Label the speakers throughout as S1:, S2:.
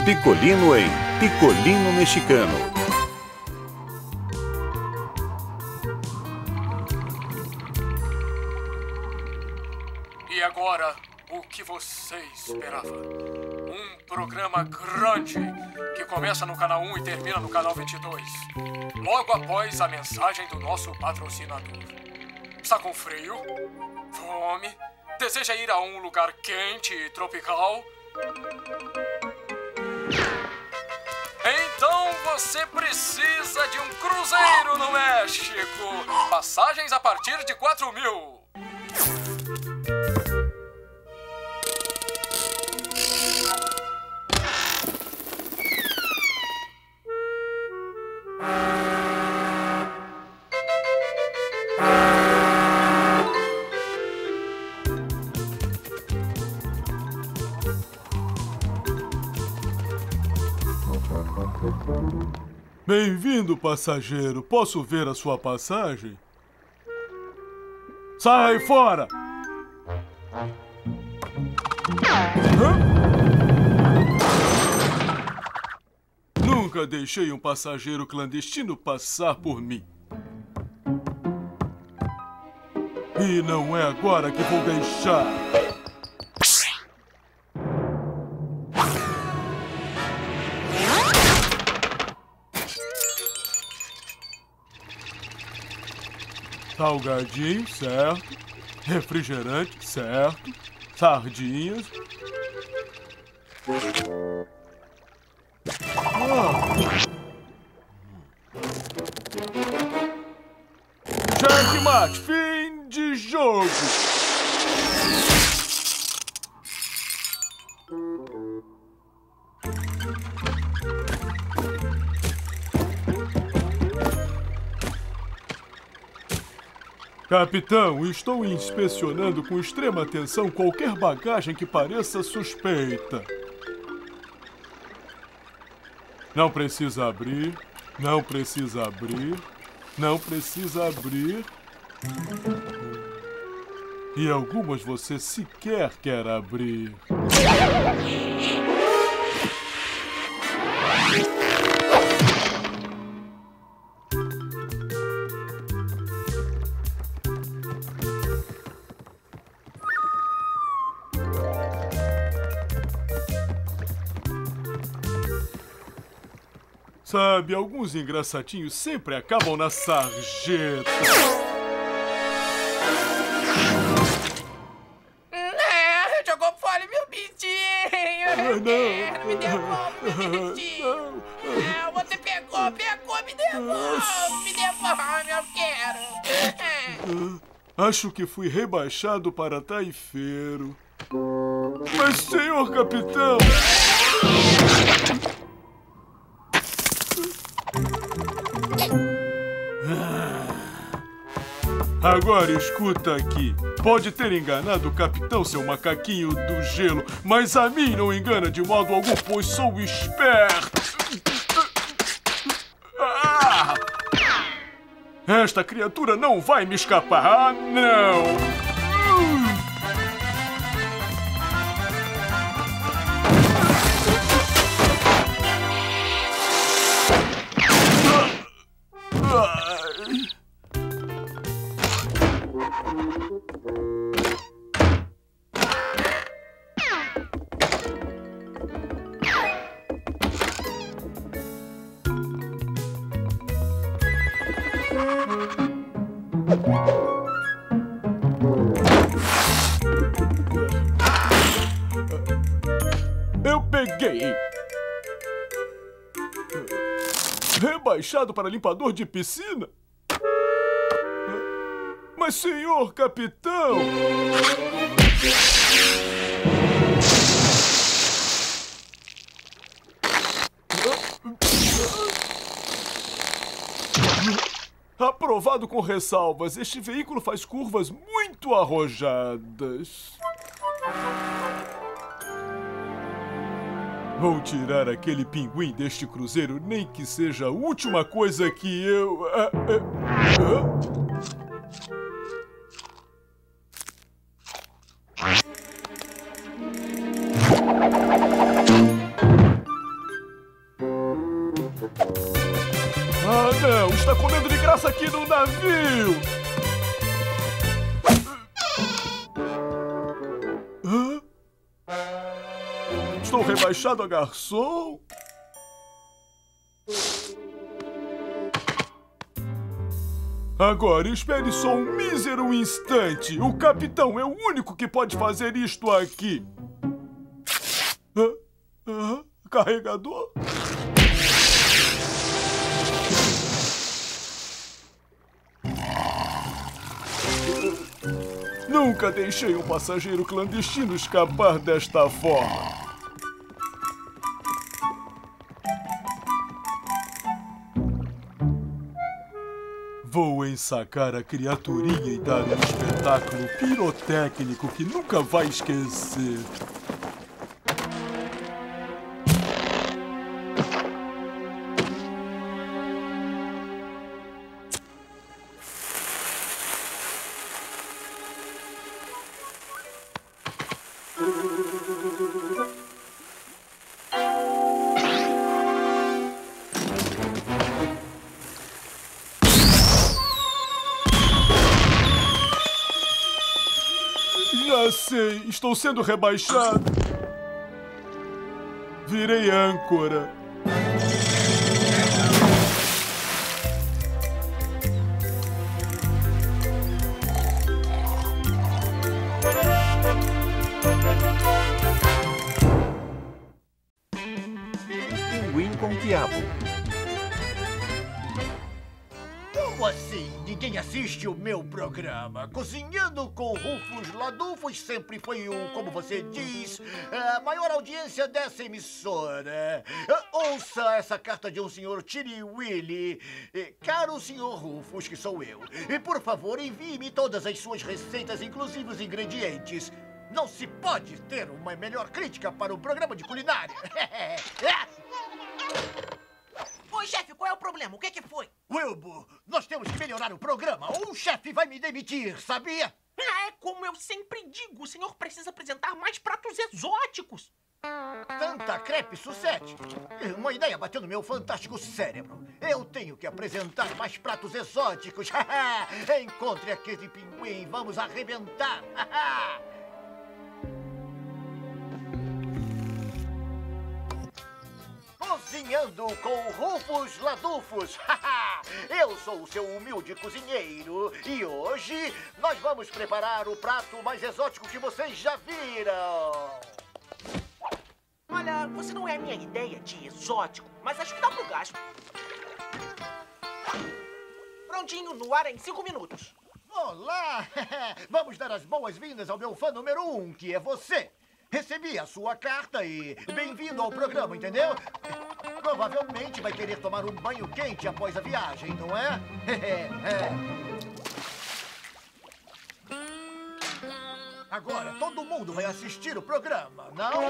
S1: Picolino em Picolino Mexicano.
S2: E agora, o que você esperava? Um programa grande que começa no canal 1 e termina no canal 22. Logo após a mensagem do nosso patrocinador. Está com frio? Fome? Deseja ir a um lugar quente e tropical? Então você precisa de um cruzeiro no México. Passagens a partir de 4.000.
S3: Bem-vindo, passageiro. Posso ver a sua passagem? Sai fora! Hã? Nunca deixei um passageiro clandestino passar por mim. E não é agora que vou deixar. Salgadinho, certo. Refrigerante, certo. Sardinhas. Checkmate, fim de jogo. Capitão, estou inspecionando com extrema atenção qualquer bagagem que pareça suspeita. Não precisa abrir, não precisa abrir, não precisa abrir. E algumas você sequer quer abrir. Sabe, alguns engraçadinhos sempre acabam na sarjeta.
S4: Jogou fora meu bichinho.
S3: Não.
S4: Me devolve meu bichinho. Não, você pegou, me devolve, eu quero.
S3: Acho que fui rebaixado para taifeiro. Mas, senhor capitão... Agora escuta aqui. Pode ter enganado o capitão, seu macaquinho do gelo, mas a mim não engana de modo algum, pois sou esperto. Esta criatura não vai me escapar. Ah, não! Eu peguei! Rebaixado para limpador de piscina? Mas, senhor capitão... Aprovado com ressalvas. Este veículo faz curvas muito arrojadas. Vou tirar aquele pinguim deste cruzeiro, nem que seja a última coisa que eu... comendo de graça aqui no navio! Hã? Estou rebaixado a garçom? Agora, espere só um mísero instante. O capitão é o único que pode fazer isto aqui. Carregador? Nunca deixei um passageiro clandestino escapar desta forma. Vou ensacar a criaturinha e dar um espetáculo pirotécnico que nunca vai esquecer. Já sei, estou sendo rebaixado. Virei âncora.
S1: Pinguim com Quiabo.
S5: Como assim? Ninguém assiste o meu programa? Cozinhando com Rufus Ladufos sempre foi como você diz, a maior audiência dessa emissora. Ouça essa carta de um senhor Chili Willy. Caro senhor Rufus, que sou eu. E por favor, envie-me todas as suas receitas, inclusive os ingredientes. Não se pode ter uma melhor crítica para um programa de culinária.
S4: Oi, chefe, qual é o problema? O que foi?
S5: Wilbur, nós temos que melhorar o programa ou o chefe vai me demitir, sabia?
S4: É como eu sempre digo, o senhor precisa apresentar mais pratos exóticos.
S5: Tanta crepe sucede. Uma ideia bateu no meu fantástico cérebro. Eu tenho que apresentar mais pratos exóticos. Encontre aquele pinguim, vamos arrebentar. Cozinhando com Rufus Ladufos. Eu sou o seu humilde cozinheiro e hoje nós vamos preparar o prato mais exótico que vocês já viram.
S4: Olha, você não é a minha ideia de exótico, mas acho que dá pro gasto. Prontinho, no ar em 5 minutos.
S5: Olá! Vamos dar as boas-vindas ao meu fã número 1, que é você. Recebi a sua carta e bem-vindo ao programa, entendeu? Provavelmente vai querer tomar um banho quente após a viagem, não é? Agora todo mundo vai assistir o programa, não?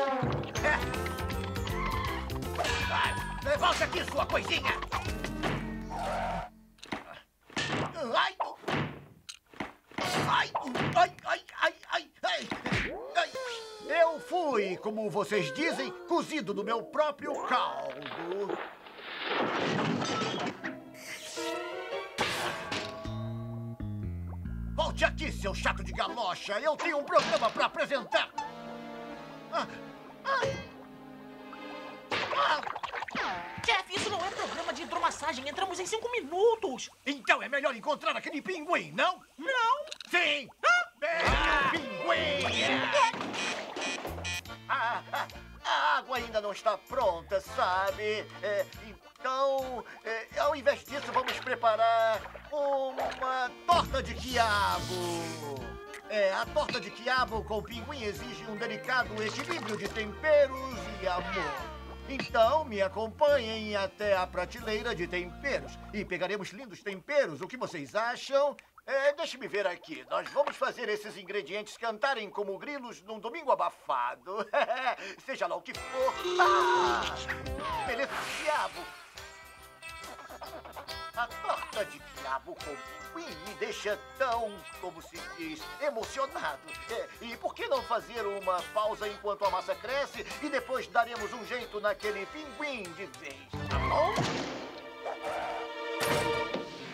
S5: Vai, volte aqui, sua coisinha! Ai! Ai! Ai! Ai! Ai! Ai! Ai! Ai! Eu fui, como vocês dizem, cozido no meu próprio caldo. Volte aqui, seu chato de galocha. Eu tenho um programa para apresentar.
S4: Chefe, isso não é programa de hidromassagem. Entramos em 5 minutos.
S5: Então é melhor encontrar aquele pinguim, não?
S4: Não.
S5: Sim! Pinguim! A água ainda não está pronta, sabe? Então, ao invés disso, vamos preparar uma torta de quiabo. A torta de quiabo com pinguim exige um delicado equilíbrio de temperos e amor. Então, me acompanhem até a prateleira de temperos e pegaremos lindos temperos. O que vocês acham? Deixe-me ver aqui. Nós vamos fazer esses ingredientes cantarem como grilos num domingo abafado. Seja lá o que for. Beleza de quiabo. A torta de quiabo com pinguim me deixa tão, como se diz, emocionado. E por que não fazer uma pausa enquanto a massa cresce e depois daremos um jeito naquele pinguim de vez, tá bom?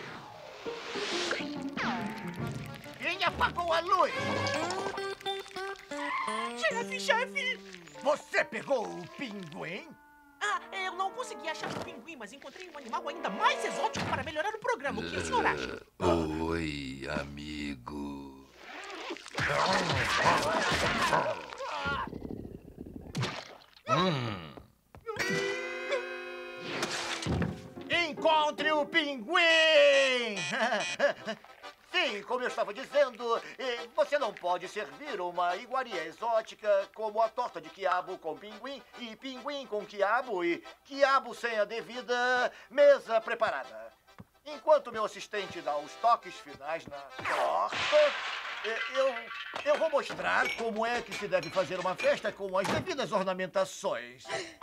S5: apagou a luz!
S4: Chefe!
S5: Você pegou o pinguim?
S4: Ah, eu não consegui achar o pinguim, mas encontrei um animal ainda mais exótico para melhorar o programa. O que o senhor acha?
S6: Oi, amigo.
S5: Encontre o pinguim! Sim, como eu estava dizendo, você não pode servir uma iguaria exótica como a torta de quiabo com pinguim e pinguim com quiabo e quiabo sem a devida mesa preparada. Enquanto meu assistente dá os toques finais na torta, eu vou mostrar como é que se deve fazer uma festa com as devidas ornamentações.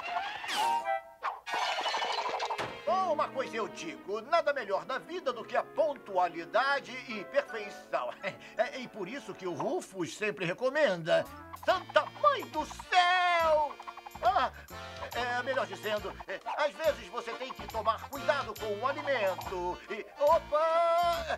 S5: Uma coisa eu digo, nada melhor na vida do que a pontualidade e perfeição. E por isso que o Rufus sempre recomenda. Santa Mãe do Céu! Melhor dizendo, às vezes você tem que tomar cuidado com o alimento. Opa!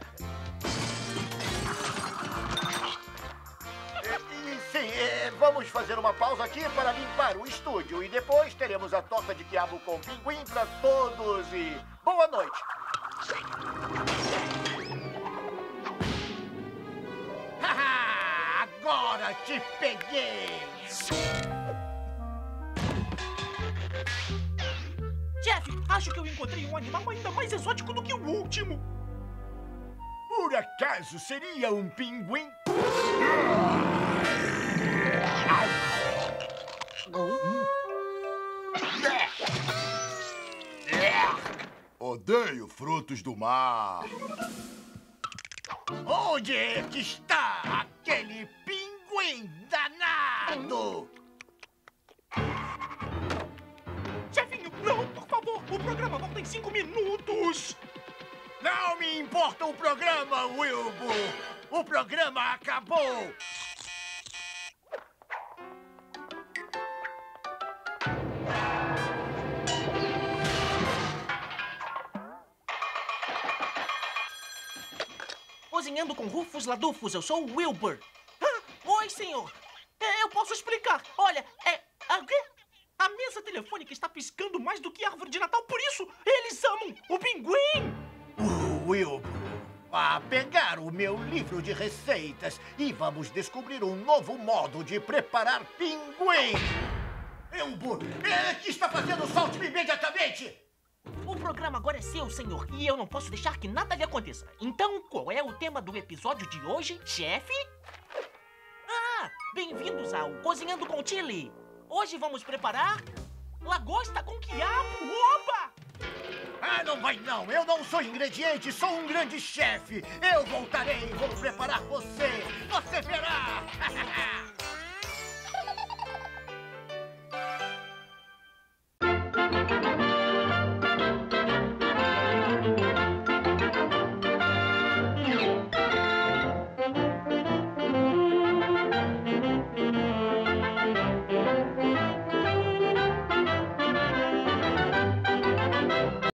S5: Sim, vamos fazer uma pausa aqui para limpar o estúdio e depois teremos a torta de quiabo com pinguim para todos e boa noite. Agora te peguei!
S4: Chefe, acho que eu encontrei um animal ainda mais exótico do que o último.
S5: Por acaso seria um pinguim?
S7: Odeio frutos do mar.
S5: Onde é que está aquele pinguim danado?
S4: Chefinho, não, por favor, o programa volta em 5 minutos.
S5: Não me importa o programa, Wilbur. O programa acabou.
S4: Cozinhando com Rufus Ladufus, eu sou o Wilbur. Oi, senhor. Eu posso explicar. Olha, a mesa telefônica está piscando mais do que a árvore de Natal, por isso eles amam o pinguim.
S5: Wilbur, vá pegar o meu livro de receitas e vamos descobrir um novo modo de preparar pinguim. Wilbur, que está fazendo? Solte-me imediatamente!
S4: O programa agora é seu, senhor, e eu não posso deixar que nada lhe aconteça. Então, qual é o tema do episódio de hoje, chefe? Bem-vindos ao Cozinhando com Chili. Hoje vamos preparar lagosta com quiabo. Oba!
S5: Não vai não. Eu não sou ingrediente, sou um grande chefe. Eu voltarei e vou preparar você. Você verá.